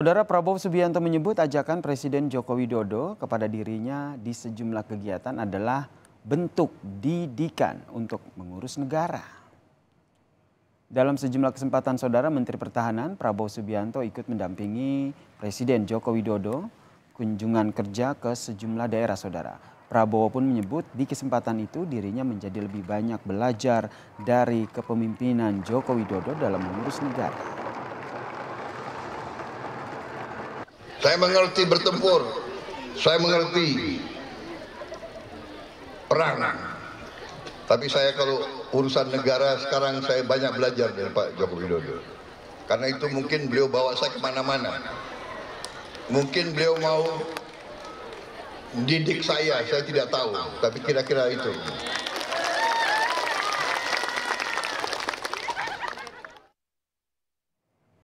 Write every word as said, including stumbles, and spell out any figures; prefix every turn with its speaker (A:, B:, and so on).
A: Saudara Prabowo Subianto menyebut ajakan Presiden Joko Widodo kepada dirinya di sejumlah kegiatan adalah bentuk didikan untuk mengurus negara. Dalam sejumlah kesempatan saudara Menteri Pertahanan Prabowo Subianto ikut mendampingi Presiden Joko Widodo kunjungan kerja ke sejumlah daerah saudara. Prabowo pun menyebut di kesempatan itu dirinya menjadi lebih banyak belajar dari kepemimpinan Joko Widodo dalam mengurus negara.
B: Saya mengerti bertempur, saya mengerti perang. Tapi saya kalau urusan negara sekarang saya banyak belajar dari Pak Joko Widodo. Karena itu mungkin beliau bawa saya kemana-mana. Mungkin beliau mau didik saya, saya tidak tahu. Tapi kira-kira itu.